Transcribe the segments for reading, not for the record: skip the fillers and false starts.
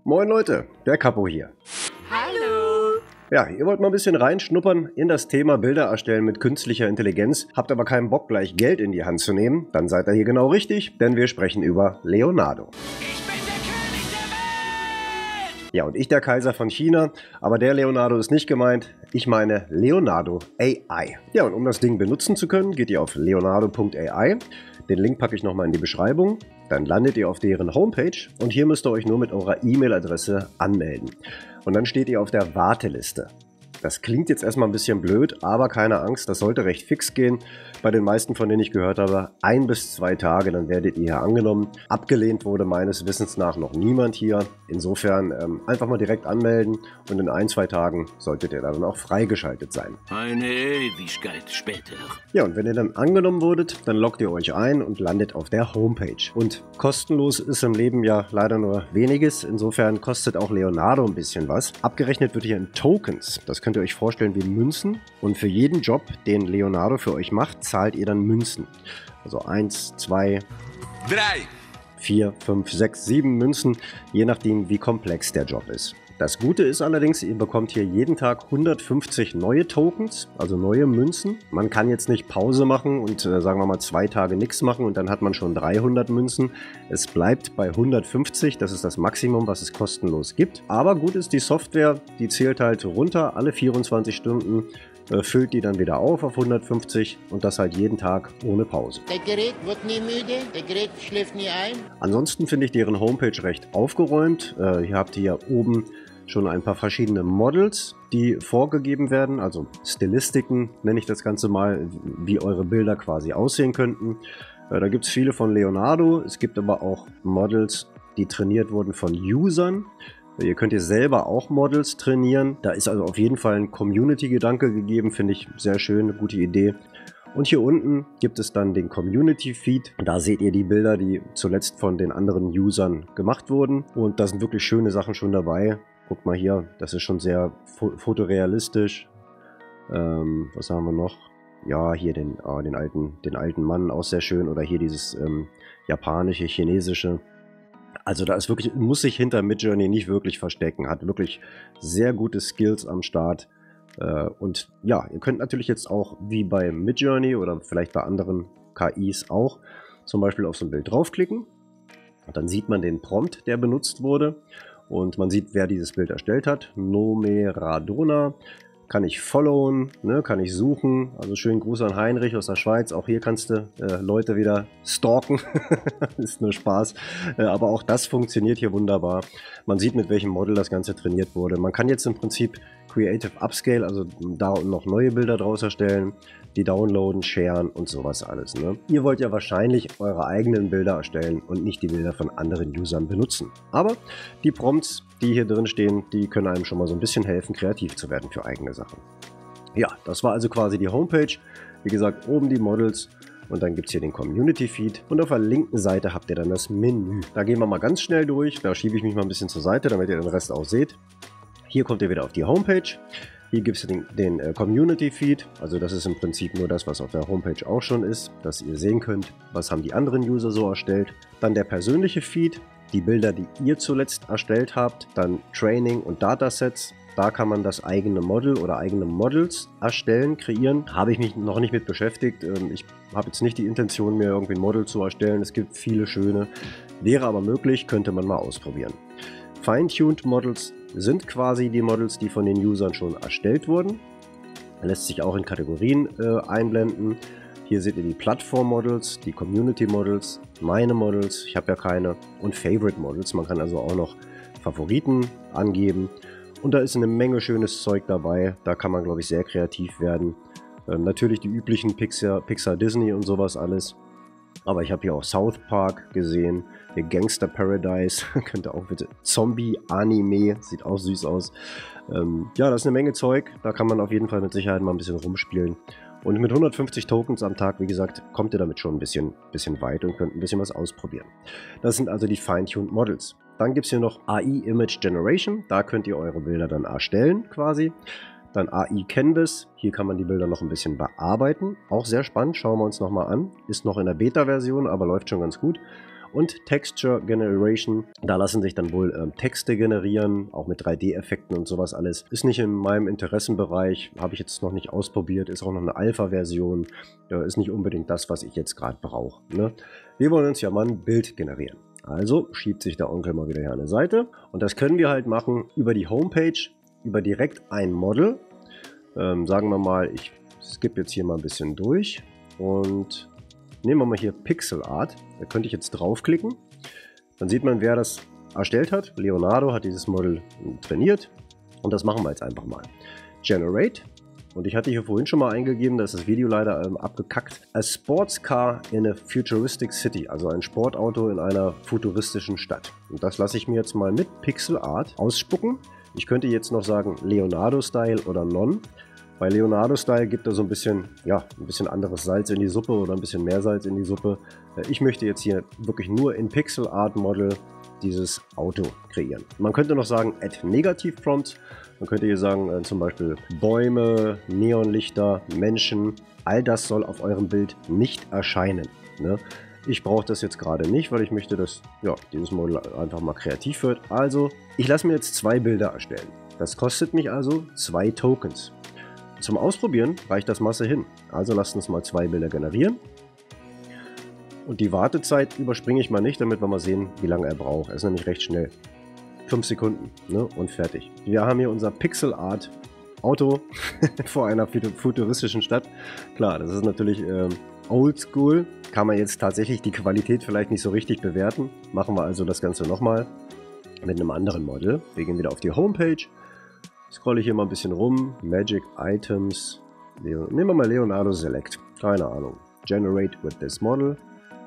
Moin Leute, der Capo hier. Hallo! Ja, ihr wollt mal ein bisschen reinschnuppern in das Thema Bilder erstellen mit künstlicher Intelligenz, habt aber keinen Bock gleich Geld in die Hand zu nehmen, dann seid ihr hier genau richtig, denn wir sprechen über Leonardo. Ich bin der König der Welt! Ja, und ich der Kaiser von China, aber der Leonardo ist nicht gemeint, ich meine Leonardo AI. Ja, und um das Ding benutzen zu können, geht ihr auf leonardo.ai, den Link packe ich nochmal in die Beschreibung, dann landet ihr auf deren Homepage und hier müsst ihr euch nur mit eurer E-Mail-Adresse anmelden. Und dann steht ihr auf der Warteliste. Das klingt jetzt erstmal ein bisschen blöd, aber keine Angst, das sollte recht fix gehen. Bei den meisten, von denen ich gehört habe, 1 bis 2 Tage, dann werdet ihr hier angenommen. Abgelehnt wurde meines Wissens nach noch niemand hier. Insofern einfach mal direkt anmelden und in 1, 2 Tagen solltet ihr dann auch freigeschaltet sein. Eine Ewigkeit später. Ja, und wenn ihr dann angenommen wurdet, dann loggt ihr euch ein und landet auf der Homepage. Und kostenlos ist im Leben ja leider nur weniges. Insofern kostet auch Leonardo ein bisschen was. Abgerechnet wird hier in Tokens. Das könnt ihr euch vorstellen wie Münzen. Und für jeden Job, den Leonardo für euch macht, zahlt ihr dann Münzen. Also 1, 2, 3, 4, 5, 6, 7 Münzen, je nachdem wie komplex der Job ist. Das Gute ist allerdings, ihr bekommt hier jeden Tag 150 neue Tokens, also neue Münzen. Man kann jetzt nicht Pause machen und sagen wir mal 2 Tage nichts machen und dann hat man schon 300 Münzen. Es bleibt bei 150, das ist das Maximum, was es kostenlos gibt. Aber gut ist, die Software, die zählt halt runter, alle 24 Stunden füllt die dann wieder auf 150 und das halt jeden Tag ohne Pause. Der Gerät wird nie müde, der Gerät schläft nie ein. Ansonsten finde ich deren Homepage recht aufgeräumt. Hier habt ihr oben schon ein paar verschiedene Models, die vorgegeben werden, also Stilistiken nenne ich das Ganze mal, wie eure Bilder quasi aussehen könnten. Da gibt es viele von Leonardo, es gibt aber auch Models, die trainiert wurden von Usern. Ihr könnt hier selber auch Models trainieren. Da ist also auf jeden Fall ein Community-Gedanke gegeben, finde ich sehr schön, eine gute Idee. Und hier unten gibt es dann den Community-Feed. Da seht ihr die Bilder, die zuletzt von den anderen Usern gemacht wurden. Und da sind wirklich schöne Sachen schon dabei. Guckt mal hier, das ist schon sehr fotorealistisch. Was haben wir noch? Ja, hier den alten Mann, auch sehr schön. Oder hier dieses japanische, chinesische. Also da ist wirklich, muss sich hinter Midjourney nicht wirklich verstecken, hat wirklich sehr gute Skills am Start. Und ja, ihr könnt natürlich jetzt auch wie bei Midjourney oder vielleicht bei anderen KIs auch zum Beispiel auf so ein Bild draufklicken. Und dann sieht man den Prompt, der benutzt wurde. Und man sieht, wer dieses Bild erstellt hat. Nome Radona. Kann ich followen, ne, kann ich suchen. Also schönen Gruß an Heinrich aus der Schweiz. Auch hier kannst du Leute wieder stalken. Ist nur Spaß. Aber auch das funktioniert hier wunderbar. Man sieht, mit welchem Model das Ganze trainiert wurde. Man kann jetzt im Prinzip Creative Upscale, also da noch neue Bilder draus erstellen, die downloaden, sharen und sowas alles. Ne? Ihr wollt ja wahrscheinlich eure eigenen Bilder erstellen und nicht die Bilder von anderen Usern benutzen. Aber die Prompts, die hier drin stehen, die können einem schon mal so ein bisschen helfen, kreativ zu werden für eigene Sachen. Ja, das war also quasi die Homepage. Wie gesagt, oben die Models und dann gibt es hier den Community-Feed. Und auf der linken Seite habt ihr dann das Menü. Da gehen wir mal ganz schnell durch. Da schiebe ich mich mal ein bisschen zur Seite, damit ihr den Rest auch seht. Hier kommt ihr wieder auf die Homepage. Hier gibt es den Community-Feed. Also das ist im Prinzip nur das, was auf der Homepage auch schon ist, dass ihr sehen könnt, was haben die anderen User so erstellt. Dann der persönliche Feed, die Bilder, die ihr zuletzt erstellt habt. Dann Training und Datasets. Da kann man das eigene Model oder eigene Models erstellen, kreieren. Habe ich mich noch nicht mit beschäftigt. Ich habe jetzt nicht die Intention, mir irgendwie ein Model zu erstellen. Es gibt viele schöne. Wäre aber möglich, könnte man mal ausprobieren. Fine-tuned Models sind quasi die Models, die von den Usern schon erstellt wurden. Lässt sich auch in Kategorien einblenden. Hier seht ihr die Plattform-Models, die Community-Models, meine Models, ich habe ja keine, und Favorite-Models. Man kann also auch noch Favoriten angeben. Und da ist eine Menge schönes Zeug dabei. Da kann man, glaube ich, sehr kreativ werden. Natürlich die üblichen Pixar, Disney und sowas alles. Aber ich habe hier auch South Park gesehen, hier Gangster Paradise, könnte auch bitte Zombie-Anime, sieht auch süß aus. Ja, das ist eine Menge Zeug, da kann man auf jeden Fall mit Sicherheit mal ein bisschen rumspielen. Und mit 150 Tokens am Tag, wie gesagt, kommt ihr damit schon ein bisschen weit und könnt ein bisschen was ausprobieren. Das sind also die Fine-Tuned Models. Dann gibt es hier noch AI Image Generation, da könnt ihr eure Bilder dann erstellen quasi. Dann AI Canvas, hier kann man die Bilder noch ein bisschen bearbeiten. Auch sehr spannend, schauen wir uns nochmal an. Ist noch in der Beta-Version, aber läuft schon ganz gut. Und Texture Generation, da lassen sich dann wohl Texte generieren, auch mit 3D-Effekten und sowas alles. Ist nicht in meinem Interessenbereich, habe ich jetzt noch nicht ausprobiert, ist auch noch eine Alpha-Version, ist nicht unbedingt das, was ich jetzt gerade brauche. Ne? Wir wollen uns ja mal ein Bild generieren. Also schiebt sich der Onkel mal wieder hier an die Seite. Und das können wir halt machen über die Homepage, über direkt ein Model. Sagen wir mal, ich skippe jetzt hier mal ein bisschen durch und nehmen wir mal hier Pixel Art. Da könnte ich jetzt draufklicken. Dann sieht man, wer das erstellt hat. Leonardo hat dieses Model trainiert. Und das machen wir jetzt einfach mal. Generate. Und ich hatte hier vorhin schon mal eingegeben, da ist das Video leider abgekackt. A Sports Car in a Futuristic City. Also ein Sportauto in einer futuristischen Stadt. Und das lasse ich mir jetzt mal mit Pixel Art ausspucken. Ich könnte jetzt noch sagen Leonardo Style oder Non. Bei Leonardo Style gibt er so ein bisschen, ja, ein bisschen anderes Salz in die Suppe oder ein bisschen mehr Salz in die Suppe. Ich möchte jetzt hier wirklich nur in Pixel Art Model dieses Auto kreieren. Man könnte noch sagen Add Negativ Prompt. Man könnte hier sagen zum Beispiel Bäume, Neonlichter, Menschen. All das soll auf eurem Bild nicht erscheinen. Ne? Ich brauche das jetzt gerade nicht, weil ich möchte, dass ja, dieses Model einfach mal kreativ wird. Also, ich lasse mir jetzt 2 Bilder erstellen. Das kostet mich also 2 Tokens. Zum Ausprobieren reicht das Masse hin. Also lasst uns mal 2 Bilder generieren. Und die Wartezeit überspringe ich mal nicht, damit wir mal sehen, wie lange er braucht. Er ist nämlich recht schnell. 5 Sekunden, ne? Und fertig. Wir haben hier unser Pixel Art Auto vor einer futuristischen Stadt. Klar, das ist natürlich oldschool. Kann man jetzt tatsächlich die Qualität vielleicht nicht so richtig bewerten. Machen wir also das Ganze nochmal mit einem anderen Model. Wir gehen wieder auf die Homepage. Scrolle ich hier mal ein bisschen rum. Magic Items. Nehmen wir mal Leonardo Select. Keine Ahnung. Generate with this model.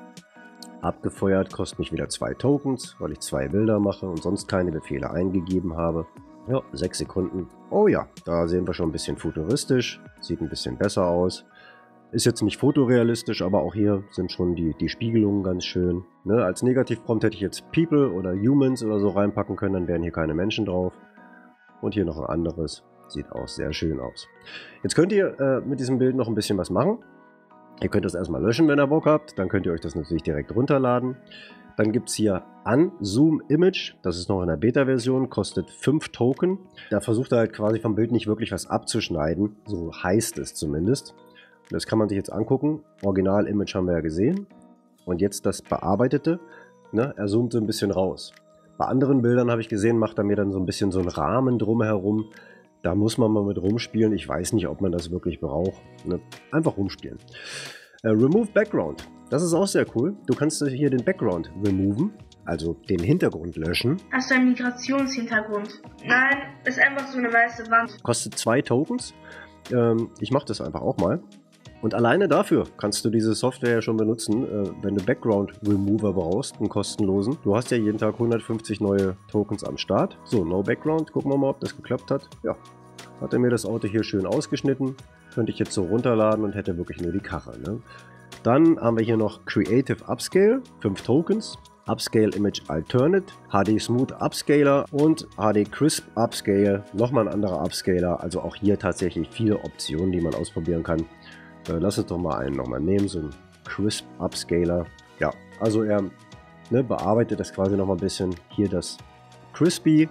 Abgefeuert, kostet mich wieder 2 Tokens, weil ich 2 Bilder mache und sonst keine Befehle eingegeben habe. Ja, 6 Sekunden. Oh ja, da sehen wir schon ein bisschen futuristisch. Sieht ein bisschen besser aus. Ist jetzt nicht fotorealistisch, aber auch hier sind schon die Spiegelungen ganz schön. Ne, als Negativprompt hätte ich jetzt People oder Humans oder so reinpacken können, dann wären hier keine Menschen drauf. Und hier noch ein anderes. Sieht auch sehr schön aus. Jetzt könnt ihr mit diesem Bild noch ein bisschen was machen. Ihr könnt das erstmal löschen, wenn ihr Bock habt. Dann könnt ihr euch das natürlich direkt runterladen. Dann gibt es hier Unzoom Image. Das ist noch in der Beta-Version, kostet 5 Token. Da versucht er halt quasi vom Bild nicht wirklich was abzuschneiden. So heißt es zumindest. Das kann man sich jetzt angucken. Original-Image haben wir ja gesehen. Und jetzt das bearbeitete. Ne? Er zoomt so ein bisschen raus. Bei anderen Bildern habe ich gesehen, macht er mir dann so ein bisschen so einen Rahmen drumherum. Da muss man mal mit rumspielen. Ich weiß nicht, ob man das wirklich braucht. Ne? Einfach rumspielen. Remove Background. Das ist auch sehr cool. Du kannst hier den Background removen, also den Hintergrund löschen. Hast du einen Migrationshintergrund? Nein, ist einfach so eine weiße Wand. Kostet 2 Tokens. Ich mache das einfach auch mal. Und alleine dafür kannst du diese Software ja schon benutzen, wenn du Background Remover brauchst, einen kostenlosen. Du hast ja jeden Tag 150 neue Tokens am Start. So, No Background. Gucken wir mal, ob das geklappt hat. Ja, hat er mir das Auto hier schön ausgeschnitten. Könnte ich jetzt so runterladen und hätte wirklich nur die Karre. Ne? Dann haben wir hier noch Creative Upscale, 5 Tokens. Upscale Image Alternate, HD Smooth Upscaler und HD Crisp Upscale. Nochmal ein anderer Upscaler. Also auch hier tatsächlich viele Optionen, die man ausprobieren kann. Lass uns doch mal einen nochmal nehmen, so ein Crisp Upscaler. Ja, also er bearbeitet das quasi nochmal ein bisschen. Hier das Crispy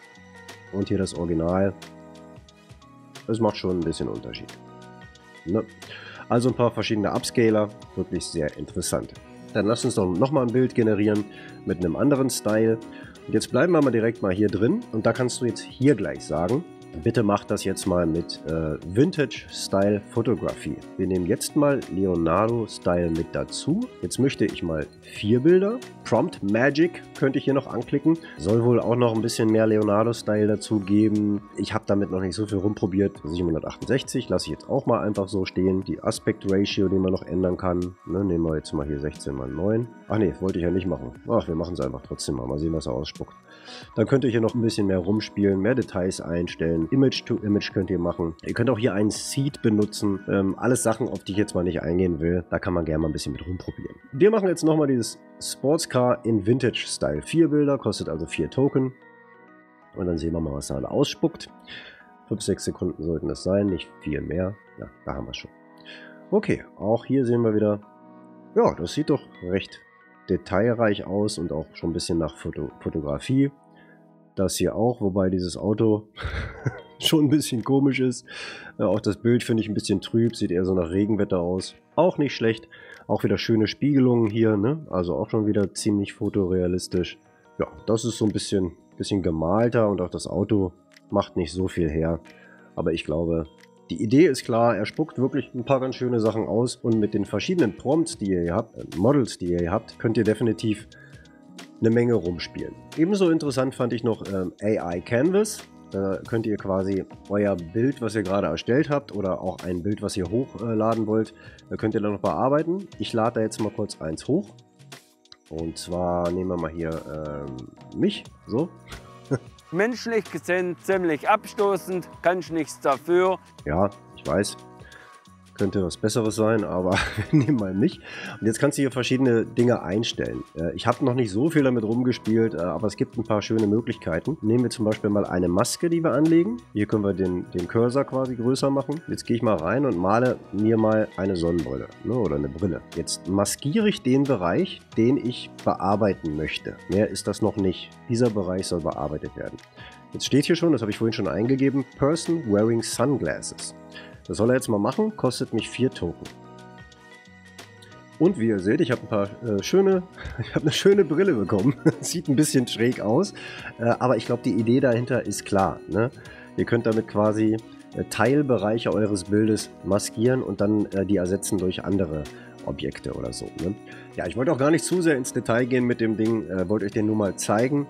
und hier das Original. Das macht schon ein bisschen Unterschied. Ne? Also ein paar verschiedene Upscaler, wirklich sehr interessant. Dann lass uns doch nochmal ein Bild generieren mit einem anderen Style. Und jetzt bleiben wir mal direkt mal hier drin und da kannst du jetzt hier gleich sagen, bitte mach das jetzt mal mit Vintage Style Photography. Wir nehmen jetzt mal Leonardo Style mit dazu. Jetzt möchte ich mal 4 Bilder. Prompt Magic könnte ich hier noch anklicken. Soll wohl auch noch ein bisschen mehr Leonardo Style dazu geben. Ich habe damit noch nicht so viel rumprobiert. 768 lasse ich jetzt auch mal einfach so stehen. Die Aspect Ratio, die man noch ändern kann. Ne, nehmen wir jetzt mal hier 16:9. Ach nee, wollte ich ja nicht machen. Ach, wir machen es einfach trotzdem mal. Mal sehen, was er ausspuckt. Dann könnt ihr hier noch ein bisschen mehr rumspielen, mehr Details einstellen. Image to Image könnt ihr machen. Ihr könnt auch hier einen Seed benutzen. Alles Sachen, auf die ich jetzt mal nicht eingehen will. Da kann man gerne mal ein bisschen mit rumprobieren. Wir machen jetzt nochmal dieses Sportscar in Vintage Style. 4 Bilder, kostet also 4 Token. Und dann sehen wir mal, was er da ausspuckt. 5-6 Sekunden sollten das sein, nicht viel mehr. Ja, da haben wir es schon. Okay, auch hier sehen wir wieder. Ja, das sieht doch recht detailreich aus und auch schon ein bisschen nach Fotografie. Das hier auch, wobei dieses Auto schon ein bisschen komisch ist. Auch das Bild finde ich ein bisschen trüb, sieht eher so nach Regenwetter aus. Auch nicht schlecht. Auch wieder schöne Spiegelungen hier, ne? Also auch schon wieder ziemlich fotorealistisch. Ja, das ist so ein bisschen gemalter und auch das Auto macht nicht so viel her. Aber ich glaube, die Idee ist klar, er spuckt wirklich ein paar ganz schöne Sachen aus. Und mit den verschiedenen Prompts, die ihr hier habt, Models, die ihr hier habt, könnt ihr definitiv eine Menge rumspielen. Ebenso interessant fand ich noch AI Canvas. Da könnt ihr quasi euer Bild, was ihr gerade erstellt habt, oder auch ein Bild, was ihr hochladen wollt, da könnt ihr dann noch bearbeiten. Ich lade da jetzt mal kurz eins hoch. Und zwar nehmen wir mal hier mich, so. Menschlich gesehen ziemlich abstoßend, kann ich nichts dafür. Ja, ich weiß. Könnte was Besseres sein, aber wir nehmen mal mich. Und jetzt kannst du hier verschiedene Dinge einstellen. Ich habe noch nicht so viel damit rumgespielt, aber es gibt ein paar schöne Möglichkeiten. Nehmen wir zum Beispiel mal eine Maske, die wir anlegen. Hier können wir den Cursor quasi größer machen. Jetzt gehe ich mal rein und male mir mal eine Sonnenbrille, ne, oder eine Brille. Jetzt maskiere ich den Bereich, den ich bearbeiten möchte. Mehr ist das noch nicht. Dieser Bereich soll bearbeitet werden. Jetzt steht hier schon, das habe ich vorhin schon eingegeben, Person wearing sunglasses. Das soll er jetzt mal machen, kostet mich 4 Token. Und wie ihr seht, ich habe eine schöne Brille bekommen. Sieht ein bisschen schräg aus, aber ich glaube, die Idee dahinter ist klar, ne? Ihr könnt damit quasi Teilbereiche eures Bildes maskieren und dann die ersetzen durch andere Objekte oder so, ne? Ja, ich wollte auch gar nicht zu sehr ins Detail gehen mit dem Ding, wollte euch den nur mal zeigen.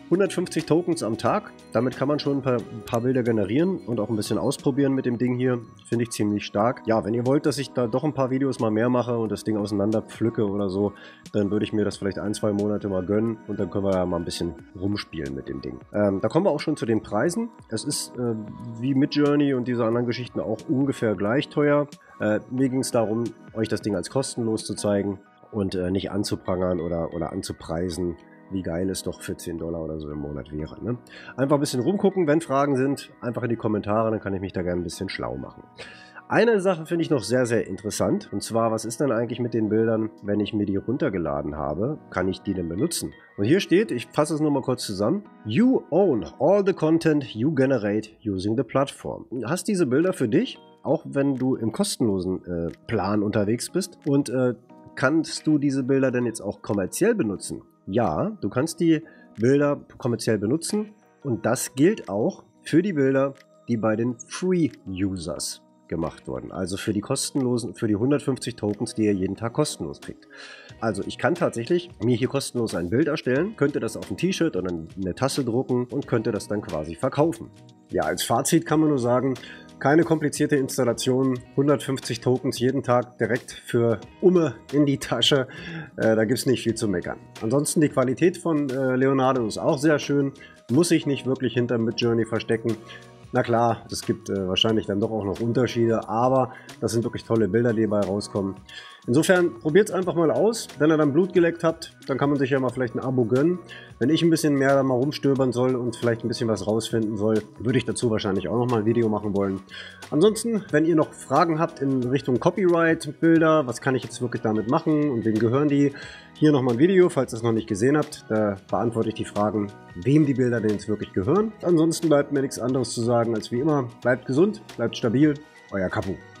150 Tokens am Tag, damit kann man schon ein paar Bilder generieren und auch ein bisschen ausprobieren mit dem Ding hier, finde ich ziemlich stark. Ja, wenn ihr wollt, dass ich da doch ein paar Videos mal mehr mache und das Ding auseinander pflücke oder so, dann würde ich mir das vielleicht 1-2 Monate mal gönnen und dann können wir ja mal ein bisschen rumspielen mit dem Ding. Da kommen wir auch schon zu den Preisen. Es ist wie Midjourney und diese anderen Geschichten auch ungefähr gleich teuer. Mir ging es darum, euch das Ding als kostenlos zu zeigen und nicht anzuprangern oder anzupreisen, wie geil es doch für $10 oder so im Monat wäre, ne? Einfach ein bisschen rumgucken, wenn Fragen sind, einfach in die Kommentare, dann kann ich mich da gerne ein bisschen schlau machen. Eine Sache finde ich noch sehr, sehr interessant, und zwar, was ist denn eigentlich mit den Bildern, wenn ich mir die runtergeladen habe, kann ich die denn benutzen? Und hier steht, ich fasse es nochmal kurz zusammen, You own all the content you generate using the platform. Du hast diese Bilder für dich, auch wenn du im kostenlosen Plan unterwegs bist, und kannst du diese Bilder denn jetzt auch kommerziell benutzen? Ja, du kannst die Bilder kommerziell benutzen und das gilt auch für die Bilder, die bei den Free-Users gemacht wurden. Also für die kostenlosen, für die 150 Tokens, die ihr jeden Tag kostenlos kriegt. Also ich kann tatsächlich mir hier kostenlos ein Bild erstellen, könnte das auf ein T-Shirt oder eine Tasse drucken und könnte das dann quasi verkaufen. Ja, als Fazit kann man nur sagen, keine komplizierte Installation, 150 Tokens jeden Tag direkt für Umme in die Tasche, da gibt es nicht viel zu meckern. Ansonsten die Qualität von Leonardo ist auch sehr schön, muss sich nicht wirklich hinter Midjourney verstecken. Na klar, es gibt wahrscheinlich dann doch auch noch Unterschiede, aber das sind wirklich tolle Bilder, die dabei rauskommen. Insofern probiert es einfach mal aus. Wenn ihr dann Blut geleckt habt, dann kann man sich ja mal vielleicht ein Abo gönnen. Wenn ich ein bisschen mehr da mal rumstöbern soll und vielleicht ein bisschen was rausfinden soll, würde ich dazu wahrscheinlich auch noch mal ein Video machen wollen. Ansonsten, wenn ihr noch Fragen habt in Richtung Copyright-Bilder, was kann ich jetzt wirklich damit machen und wem gehören die, hier nochmal ein Video, falls ihr es noch nicht gesehen habt. Da beantworte ich die Fragen, wem die Bilder denn jetzt wirklich gehören. Ansonsten bleibt mir nichts anderes zu sagen als wie immer. Bleibt gesund, bleibt stabil, euer Kapu.